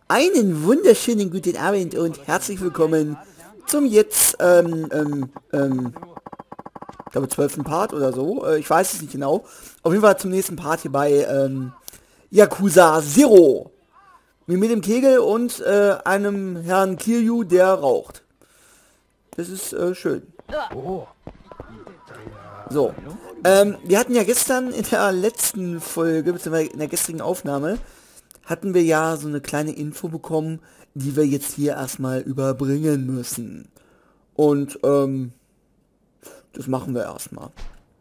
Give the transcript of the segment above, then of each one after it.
Einen wunderschönen guten Abend und herzlich willkommen zum jetzt, ich glaube 12. Part oder so. Ich weiß es nicht genau. Auf jeden Fall zum nächsten Part hier bei, Yakuza Zero. Mit dem Kegel und, einem Herrn Kiryu, der raucht. Das ist, schön. So. Wir hatten ja gestern in der letzten Folge, beziehungsweise in der gestrigen Aufnahme, hatten wir ja so eine kleine Info bekommen, die wir jetzt hier erstmal überbringen müssen. Und, das machen wir erstmal.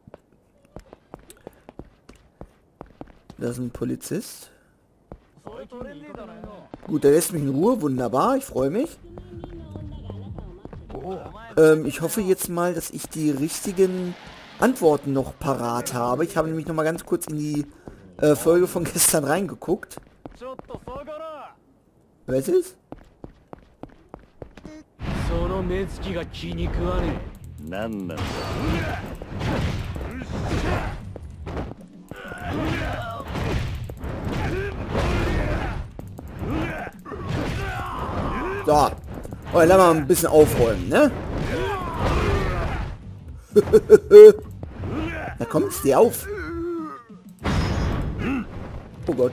Da ist ein Polizist. Gut, der lässt mich in Ruhe, wunderbar, ich freue mich. Ich hoffe jetzt mal, dass ich die richtigen Antworten noch parat habe. Ich habe nämlich noch mal ganz kurz in die Folge von gestern reingeguckt. Was ist? So. Oh, lass mal ein bisschen aufräumen, ne? Da kommt es dir auf. Oh Gott.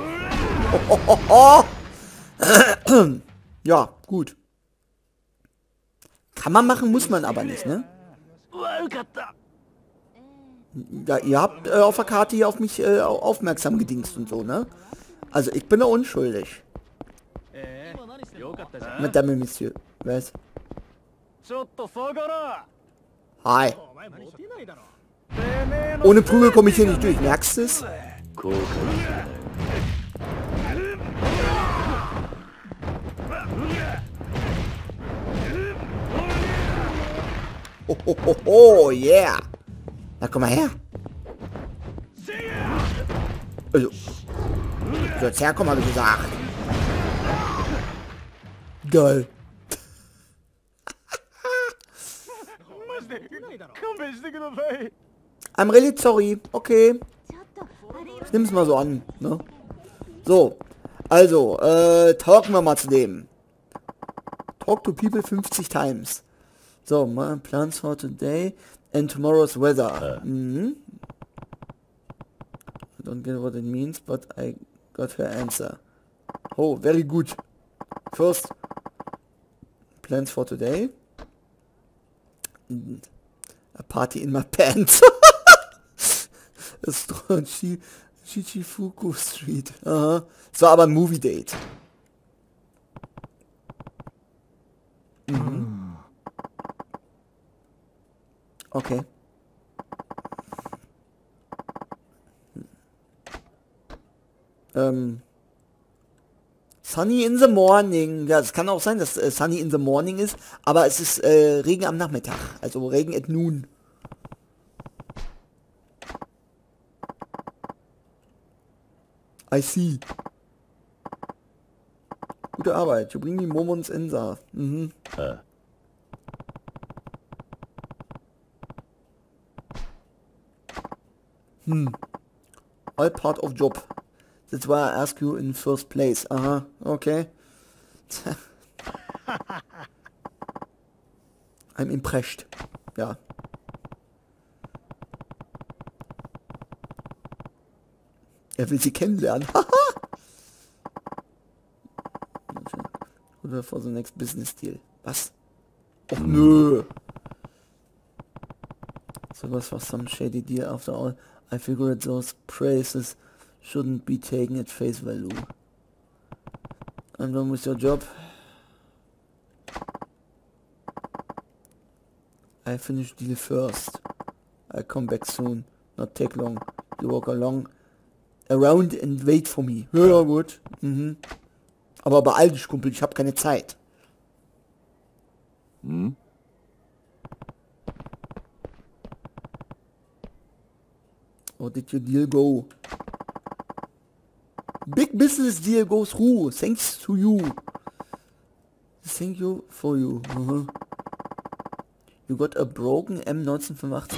Ja, gut. Kann man machen, muss man aber nicht, ne? Ja, ihr habt auf der Karte hier auf mich aufmerksam gedingst und so, ne? Also ich bin da unschuldig. Madame Monsieur. Was? Hi. Ohne Prügel komme ich hier nicht durch, merkst du es? Oh, yeah. Na, komm mal her. Also, du sollst herkommen, habe ich gesagt. Geil. I'm really sorry. Okay. Ich nehm's mal so an, ne? So. Also, talken wir mal zu dem. Talk to people 50 times. So, my plans for today and tomorrow's weather. I don't get what it means, but I got her answer. Oh, very good. First, plans for today. A party in my pants. Shichifuku Street. Aha. Es war aber ein Movie Date. Okay. Sunny in the morning. Ja, es kann auch sein, dass sunny in the morning ist, aber es ist Regen am Nachmittag. Also Regen at noon. I see. Gute Arbeit. You bring me moments in the. All part of job. That's why I ask you in first place. Aha, okay. I'm impressed. Ja. Er will sie kennenlernen. Oder for the next business deal. Was? Och nö. So was for some shady deal after all. I figured those praises shouldn't be taken at face value. I'm done with your job. I finish deal first. I come back soon. Not take long. You walk along around and wait for me. Ja, gut. Aber beeil dich, Kumpel, ich habe keine Zeit. How did your deal go? Big business deal goes through. Thanks to you. Thank you for you. You got a broken M1985.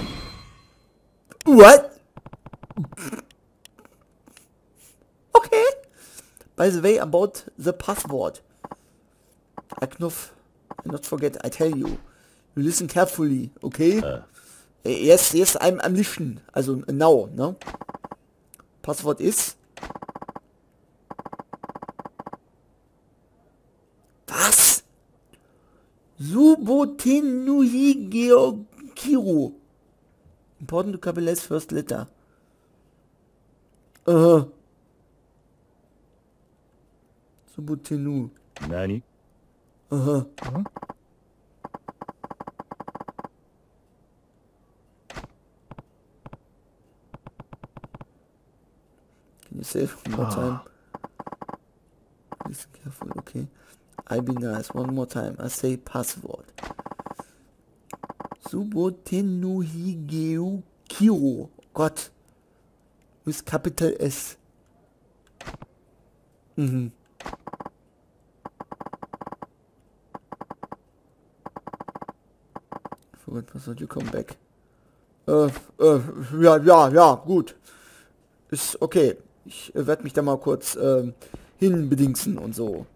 What? Okay. By the way, about the password. Knopf, not forget, I tell you. You listen carefully, okay? Yes, I'm listen. Also, now, ne? Passwort ist... Was? Subotenuhi Geokiro. Important to capitalize first letter. Subotenu. Nani? Can you say it one more time? Listen careful, okay. I be nice. One more time. I say password. Subotenuhigeo Kiro. Gott. With capital S. Forgot password, you come back. Ja, gut. Ist okay. Ich werde mich da mal kurz hinbedingsen und so.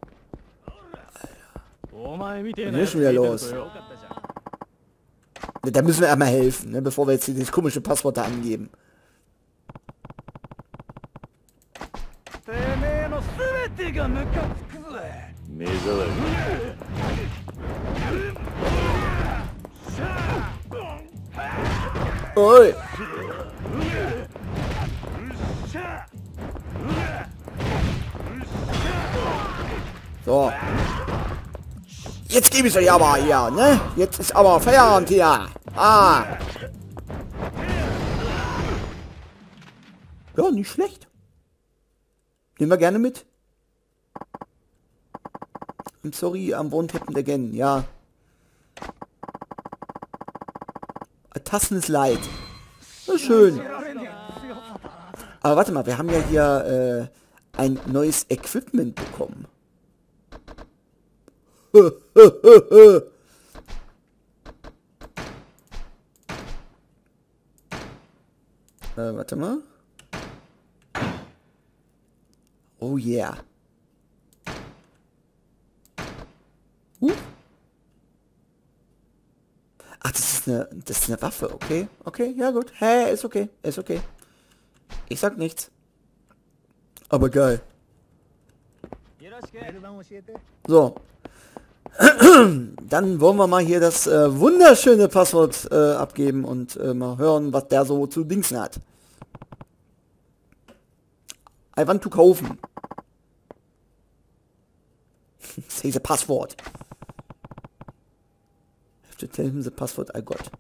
Was ist schon wieder los? Da müssen wir einmal helfen, ne, bevor wir jetzt hier dieses komische Passwort da angeben. Oi. So. Jetzt gebe ich euch aber hier, ne? Jetzt ist aber Feierabend hier. Ah. Ja, nicht schlecht. Nehmen wir gerne mit. I'm sorry, I'm won't happen again. Ja. A Tassen ist leid. Na schön. Aber warte mal, wir haben ja hier ein neues Equipment bekommen. Warte mal. Oh yeah. Ach, das ist eine Waffe, okay? Okay, ja gut. Hey, ist okay, ist okay. Ich sag nichts. Aber geil. So. Dann wollen wir mal hier das wunderschöne Passwort abgeben und mal hören, was der so zu Dingsen hat. I want to kaufen. Say the password. I have to tell him the password I got.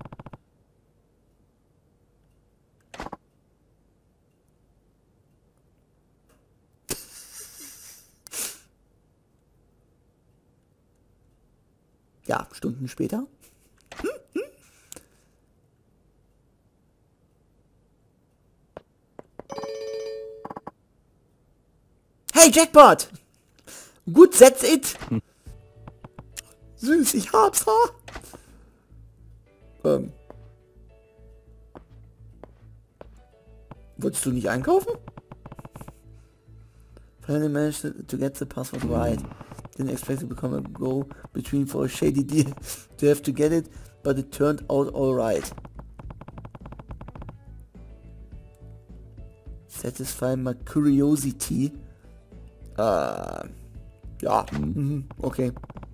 Ja, Stunden später. Hey, Jackpot! Gut, that's it! Süß, ich hab's, ha? Wolltest du nicht einkaufen? Finally managed to get the password right. Didn't expect to become a go between for a shady deal to have to get it, but it turned out alright. Satisfy my curiosity. Ja, okay.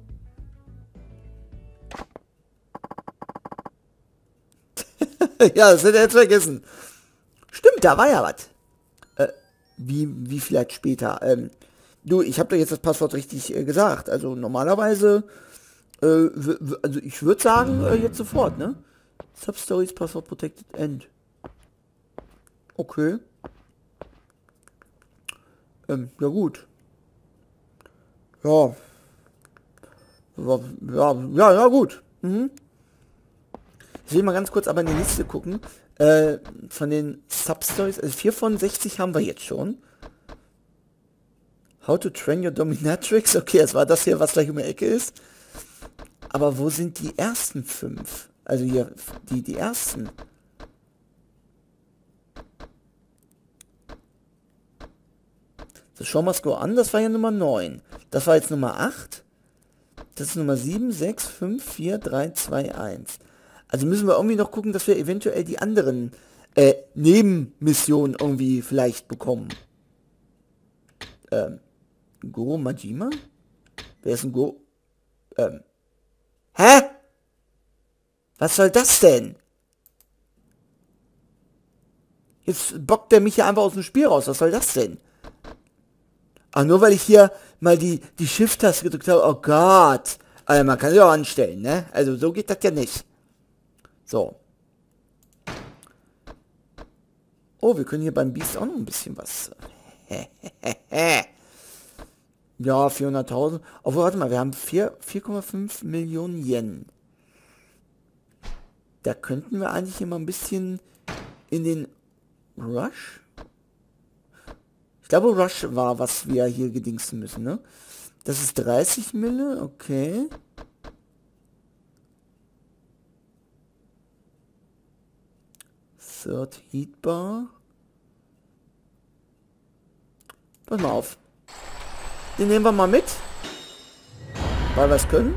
Ja, das hätte er jetzt vergessen. Stimmt, da war ja was. Wie vielleicht später. Du, ich habe doch jetzt das Passwort richtig gesagt. Also normalerweise, also ich würde sagen, jetzt sofort, ne? Substories, Passwort Protected End. Okay. Ja gut. Ja. Ja, gut. Ich will mal ganz kurz aber in die Liste gucken. Von den Substories, also 4 von 60 haben wir jetzt schon. How to train your dominatrix. Okay, das war das hier, was gleich um die Ecke ist. Aber wo sind die ersten 5? Also hier, die ersten. So, schau mal Score an. Das war ja Nummer 9. Das war jetzt Nummer 8. Das ist Nummer 7, 6, 5, 4, 3, 2, 1. Also müssen wir irgendwie noch gucken, dass wir eventuell die anderen Nebenmissionen irgendwie vielleicht bekommen. Goro Majima? Wer ist ein Go? Hä? Was soll das denn? Jetzt bockt der mich hier einfach aus dem Spiel raus. Was soll das denn? Ach, nur weil ich hier mal die Shift-Taste gedrückt habe. Oh Gott. Also man kann sie auch anstellen, ne? Also so geht das ja nicht. So. Oh, wir können hier beim Beast auch noch ein bisschen was. Ja, 400.000. Obwohl, warte mal, wir haben 4,5 Millionen Yen. Da könnten wir eigentlich immer ein bisschen in den Rush? Ich glaube, Rush war, was wir hier gedingsen müssen, ne? Das ist 30 Mille, okay. Third Heat Bar. Pass mal auf. Den nehmen wir mal mit. Weil wir es können.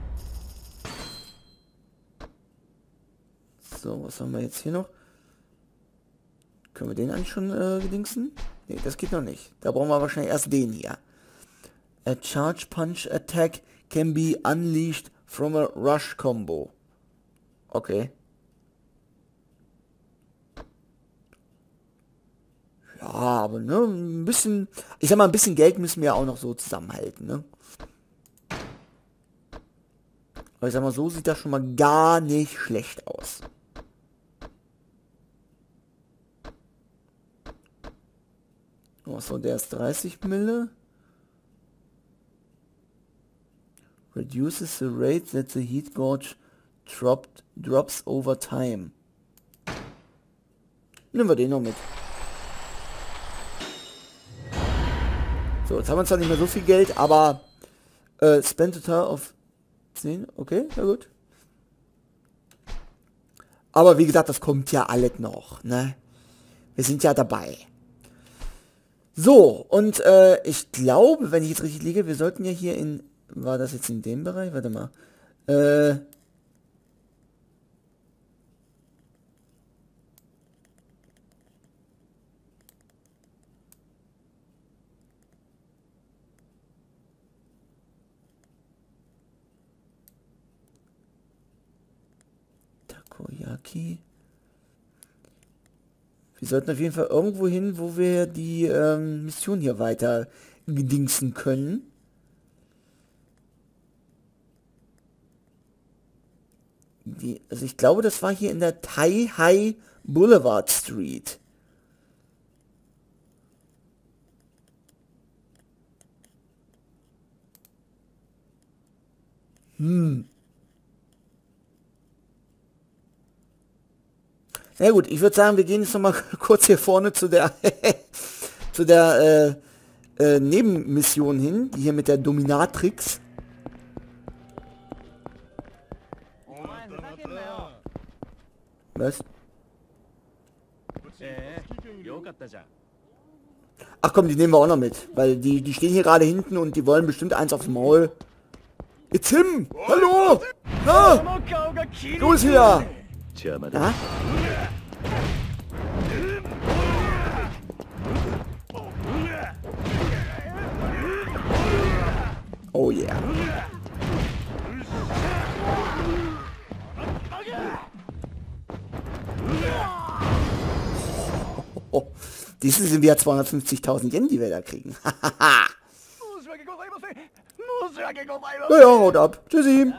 So, was haben wir jetzt hier noch? Können wir den eigentlich schon gedingsen? Ne, das geht noch nicht. Da brauchen wir wahrscheinlich erst den hier. A Charge Punch Attack can be unleashed from a Rush Combo. Okay. Ja, aber ne, ein bisschen, ich sag mal, ein bisschen Geld müssen wir ja auch noch so zusammenhalten, ne? Aber ich sag mal, so sieht das schon mal gar nicht schlecht aus. Oh, so, der ist 30 Mille. Reduces the rate that the heat gauge drops over time. Nehmen wir den noch mit. So, jetzt haben wir zwar nicht mehr so viel Geld, aber spend total of 10, okay, ja gut. Aber wie gesagt, das kommt ja alles noch, ne? Wir sind ja dabei. So, und ich glaube, wenn ich jetzt richtig liege, wir sollten ja hier in... War das jetzt in dem Bereich? Warte mal. Takoyaki. Wir sollten auf jeden Fall irgendwo hin, wo wir die Mission hier weiter gedingsen können. Also ich glaube, das war hier in der Tai Hai Boulevard Street. Na gut, ich würde sagen, wir gehen jetzt noch mal kurz hier vorne zu der zu der Nebenmission hin, die hier mit der Dominatrix. Was? Ach komm, die nehmen wir auch noch mit, weil die stehen hier gerade hinten und die wollen bestimmt eins aufs Maul. It's him! Hallo! Na? Du bist hier! Ja? Oh yeah. Oh, dies sind wieder 250.000 Yen, die wir da kriegen. Ja, haut ab. Tschüssi.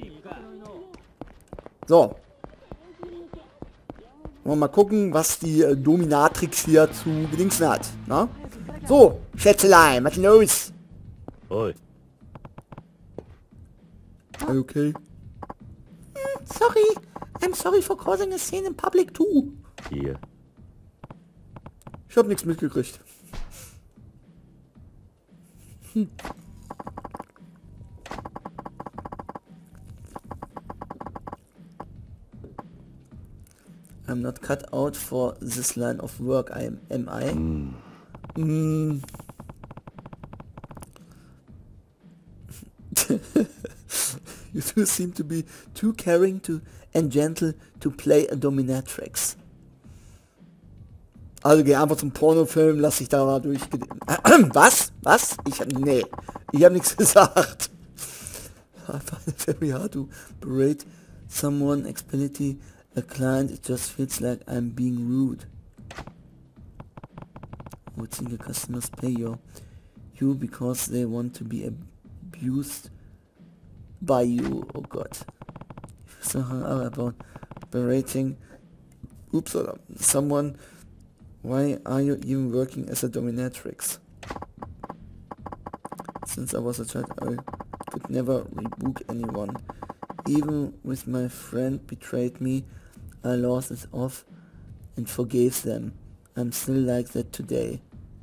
So. Wollen wir mal gucken, was die Dominatrix hier zu gedingsen hat. Na? So, Schätzelein, was ist denn los? Oi. Okay. Sorry. I'm sorry for causing a scene in public too. Hier. Ich hab nichts mitgekriegt. I'm not cut out for this line of work, am I? You two seem to be too caring and gentle to play a dominatrix. Also geh einfach zum Pornofilm, lass dich da mal durch... Was? Was? Ich hab nichts gesagt. I find it very hard to berate someone, especially a client. It just feels like I'm being rude. I would think the customers pay you because they want to be abused by you. Oh God. So hung up about berating someone. Why are you even working as a dominatrix? Since I was a child, I could never rebuke anyone. Even with my friend betrayed me, I lost it off and forgave them. I'm still like that today.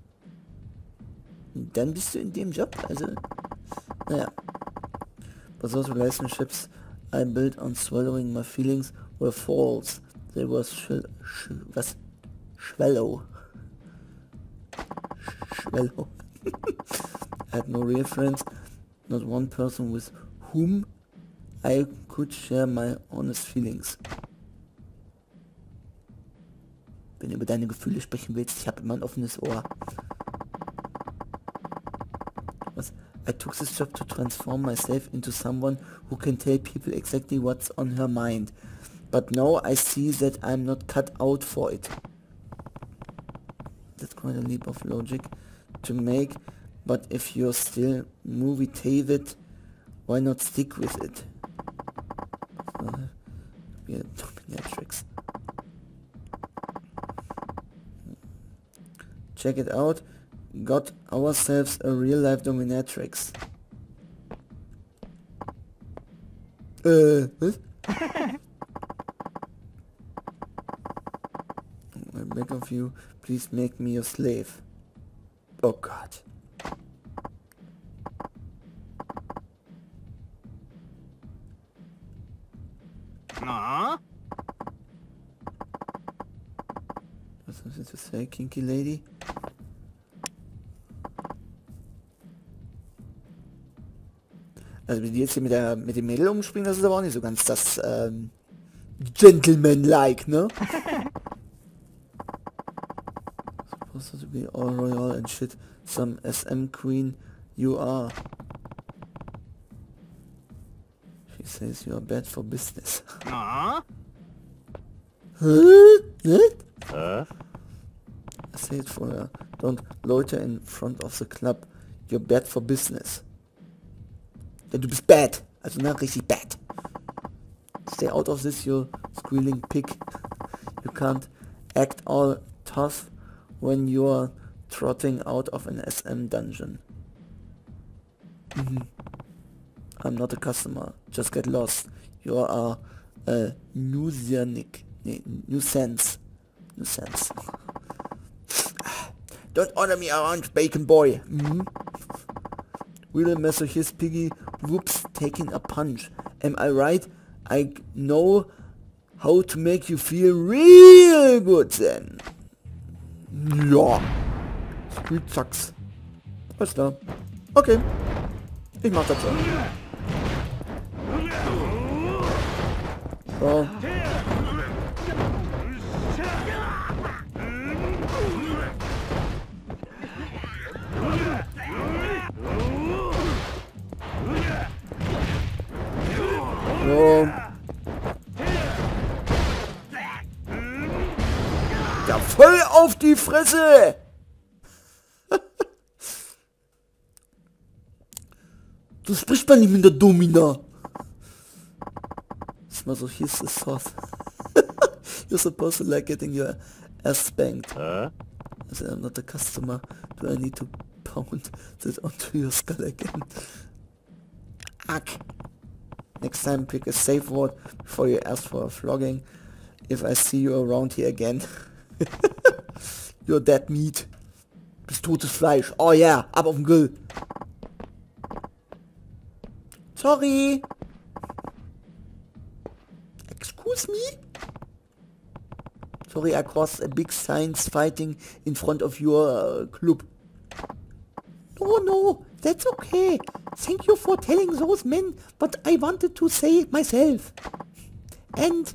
Dann bist du in dem Job, also... Naja. But those relationships I built on swallowing my feelings were false. They were Schwellow. I had no real friends, not one person with whom I could share my honest feelings. Wenn du über deine Gefühle sprechen willst, ich habe immer ein offenes Ohr. I took this job to transform myself into someone who can tell people exactly what's on her mind. But now I see that I'm not cut out for it. That's quite a leap of logic to make, but if you're still movie-tated, why not stick with it? Be a dominatrix. Check it out. Got ourselves a real-life dominatrix. What? I beg of you, please make me your slave. Oh God. Was hast du zu sagen, kinky lady? Also wie die jetzt hier mit dem Mädel umspringen, das ist aber auch nicht so ganz das Gentleman-like, ne? Supposed to be all royal and shit. Some SM queen you are. She says you are bad for business. Huh? I say it for her. Don't loiter in front of the club. You're bad for business. Ja, du bist bad. Also na, richtig bad. Stay out of this, you squealing pig. You can't act all tough when you're trotting out of an SM dungeon. I'm not a customer. Just get lost. You are a nuisance. Don't order me around, bacon boy. Real masochist piggy. Whoops, taking a punch. Am I right? I know how to make you feel real good then. Ja. Street sucks. Alles klar. Okay. Ich mach das schon. So. So. Ja, voll auf die Fresse! So spricht man nicht mit der Domina. Das Masochist ist soft. You're supposed to like getting your ass spanked. I said, I'm not a customer. Do I need to pound that onto your skull again? Ack. Next time pick a safe word before you ask for a flogging. If I see you around here again. You're dead meat. Bist totes Fleisch. Oh yeah, ab auf den Grill. Sorry. Excuse me? Sorry, I crossed a big signs fighting in front of your club. No, that's okay. Thank you for telling those men what I wanted to say myself. And,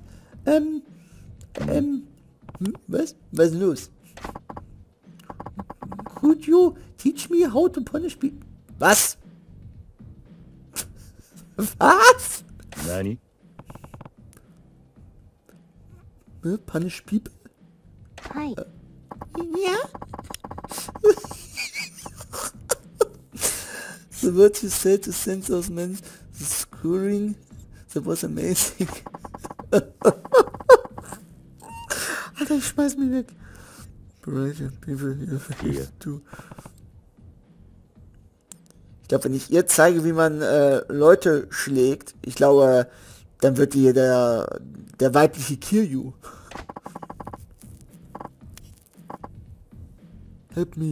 was? Was ist los? Could you teach me how to punish people? Was? Was? Nani? Punish people? Hi. Ja? The word you said to send those men screwing, that was amazing. Alter, ich schmeiß mich weg. Brilliant people here too. Ich glaube, wenn ich ihr zeige, wie man Leute schlägt, ich glaube, dann wird die der weibliche Kiryu. Help me.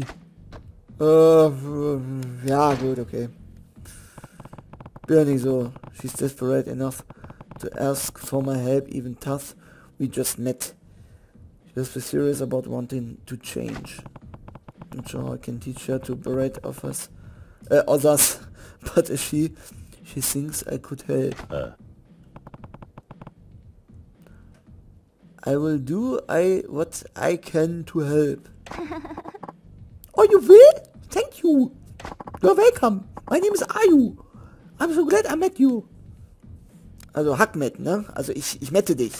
Ja, gut, okay. Bin ja nicht so. She's desperate enough to ask for my help, even tough. We just met. Just be serious about wanting to change. Not sure how I can teach her to berate others, but she thinks I could help. I will do what I can to help. Oh, you will? Thank you. You're welcome. My name is Ayu. I'm so glad I met you. Also Hackmet, ne? Also ich mette dich.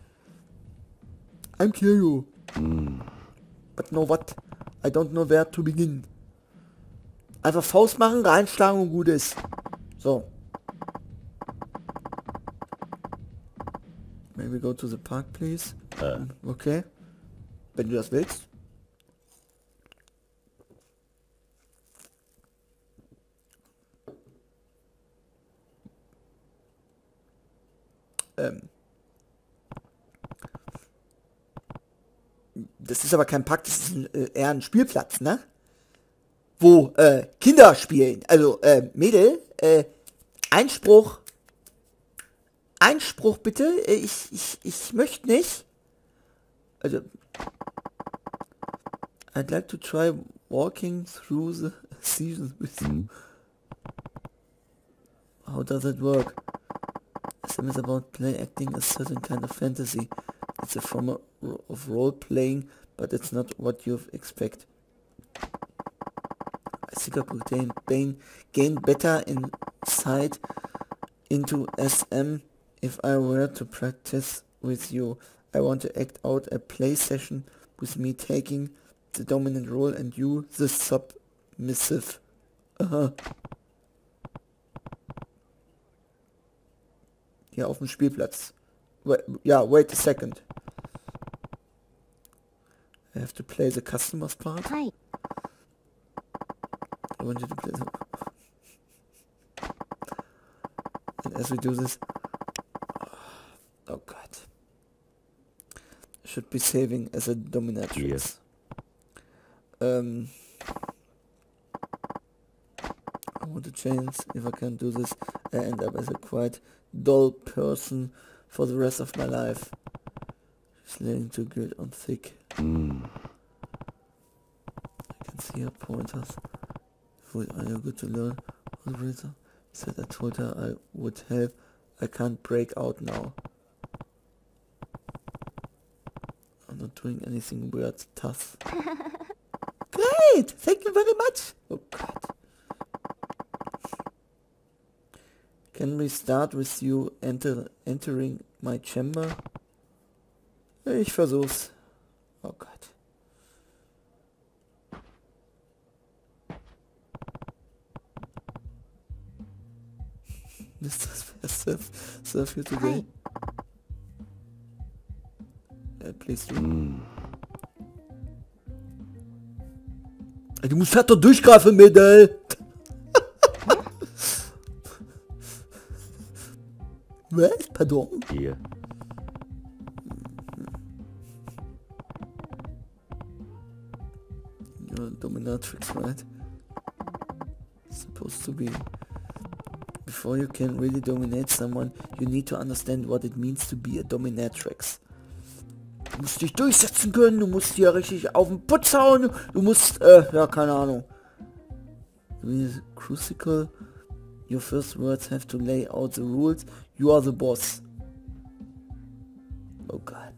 I'm Kiryu. But no what? I don't know where to begin. Einfach Faust machen, reinschlagen und gut ist. So. Maybe go to the park, please. Okay. Wenn du das willst. Das ist aber kein Park, das ist eher ein Spielplatz, ne? Wo Kinder spielen. Also Mädel, Einspruch. Einspruch bitte. Ich möchte nicht. Also I'd like to try walking through the seasons with you. How does that work? SM is about play acting a certain kind of fantasy. It's a form of role playing, but it's not what you expect. I think I could gain better insight into SM if I were to practice with you. I want to act out a play session with me taking the dominant role and you the submissive. Hier auf dem Spielplatz. Wait a second. I have to play the customer's part. Hi. I want you to play the... And as we do this... Oh god. I should be saving as a dominatrix. Yes. I want a chance. If I can't do this, I end up as a quite dull person for the rest of my life. She's laying too good on thick. I can see her pointers. Are you good to learn? He said I told her I would help. I can't break out now. I'm not doing anything weird, tough. Great! Thank you very much! Oh god. Can we start with you entering my chamber? Ich versuch's. Oh Gott. Ist das wer serve you today? Please do. Du musst halt doch durchgreifen, Mädel! Was? Pardon? Hier. You're a dominatrix, right? Supposed to be. Before you can really dominate someone, you need to understand what it means to be a dominatrix. Du musst dich durchsetzen können, du musst hier richtig auf den Putz hauen, du musst, ja, keine Ahnung. Crucible Your first words have to lay out the rules. You are the boss. Oh God.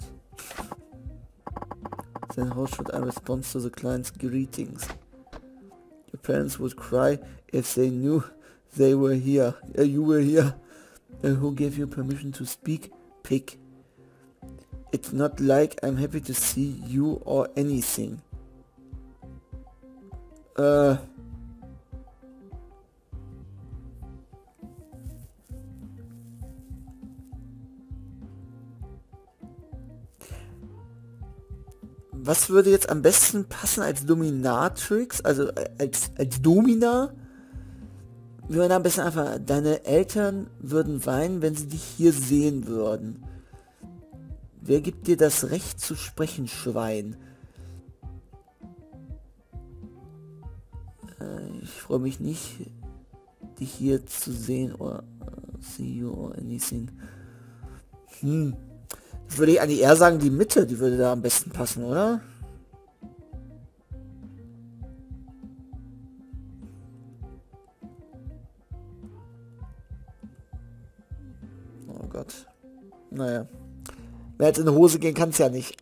Then how should I respond to the client's greetings? Your parents would cry if they knew they were here. You were here. Who gave you permission to speak? Pig. It's not like I'm happy to see you or anything. Was würde jetzt am besten passen als Dominatrix, also als Domina? Wir würden am besten einfach, deine Eltern würden weinen, wenn sie dich hier sehen würden. Wer gibt dir das Recht zu sprechen, Schwein? Ich freue mich nicht, dich hier zu sehen oder see you or anything. Würde ich eigentlich eher sagen, die Mitte, die würde da am besten passen, oder? Oh Gott. Naja. Wer jetzt in die Hose gehen kann es ja nicht.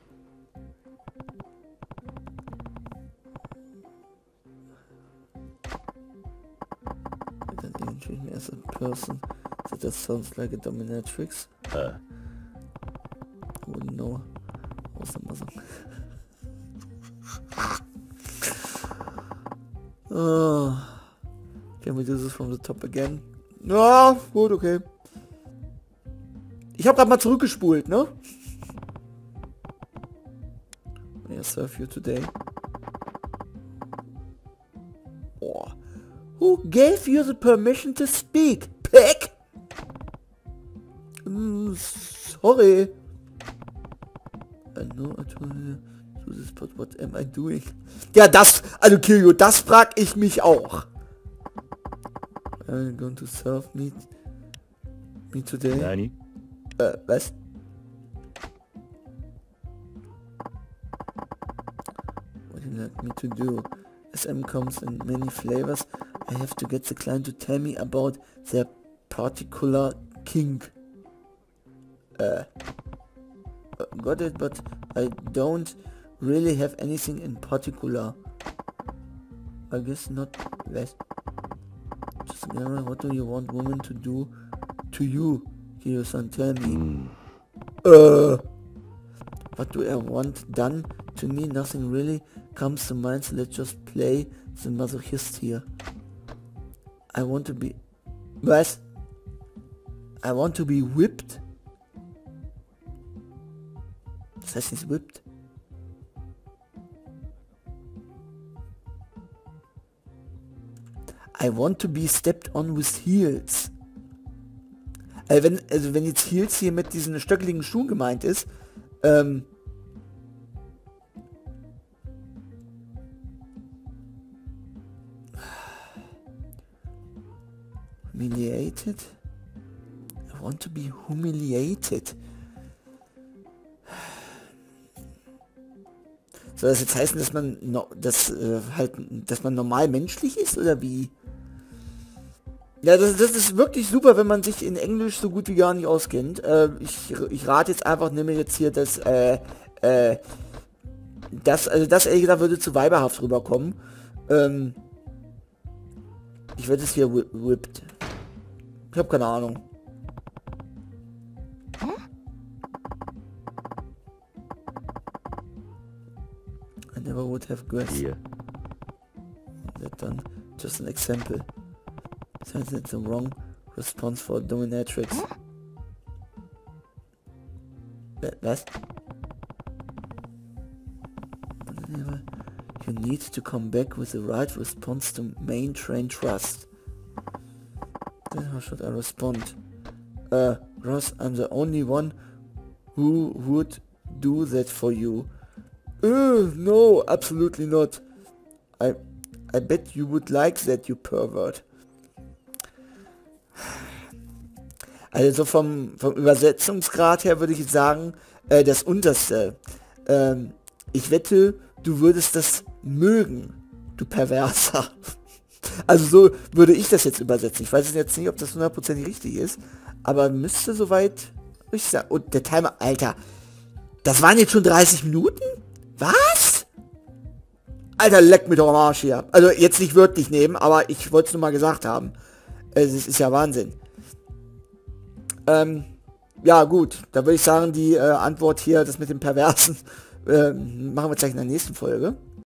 Then treat me as a person. So that sounds like a dominatrix. Wouldn't know. Was soll man sagen? Can we do this from the top again? Ja, gut, okay. Ich habe gerade mal zurückgespult, ne? I serve you today. Oh. Who gave you the permission to speak? Pig? Sorry. I know I told you to this, but what am I doing? Ja, das, also Kiryu, das frag ich mich auch. I'm going to serve me today. Nani? Was? What do you like me to do? SM comes in many flavors. I have to get the client to tell me about their particular kink. Got it, but I don't really have anything in particular. I guess not less. Just what do you want women to do to you? Kiryu-san, tell me. What do I want done to me? Nothing really comes to mind, so let's just play the masochist here. I want to be... Was? I want to be whipped? Das heißt nicht whipped. I want to be stepped on with heels. Wenn jetzt Heels hier mit diesen stöckeligen Schuhen gemeint ist, humiliated? I want to be humiliated. Soll das jetzt heißen, dass man dass man normal menschlich ist oder wie? Ja, das ist wirklich super, wenn man sich in Englisch so gut wie gar nicht auskennt. Ich rate jetzt einfach, nehme jetzt hier das ehrlich gesagt würde zu weiberhaft rüberkommen. Ich werde es hier whipped. Ich habe keine Ahnung. I never would have guessed. Yeah. That done. Just an example. Sounds it's the wrong response for dominatrix. Was? You need to come back with the right response to maintain trust. Then how should I respond? Ross, I'm the only one who would do that for you. No, absolutely not. I bet you would like that, you pervert. Also vom Übersetzungsgrad her würde ich jetzt sagen, das unterste. Ich wette, du würdest das mögen, du Perverser. Also so würde ich das jetzt übersetzen. Ich weiß jetzt nicht, ob das 100% richtig ist, aber müsste soweit richtig sein. Und der Timer, Alter, das waren jetzt schon 30 Minuten? Was? Alter, leck mich doch am Arsch hier. Also jetzt nicht wörtlich nehmen, aber ich wollte es nur mal gesagt haben. Es ist ja Wahnsinn. Ja gut, da würde ich sagen, die Antwort hier, das mit dem Perversen, machen wir gleich in der nächsten Folge.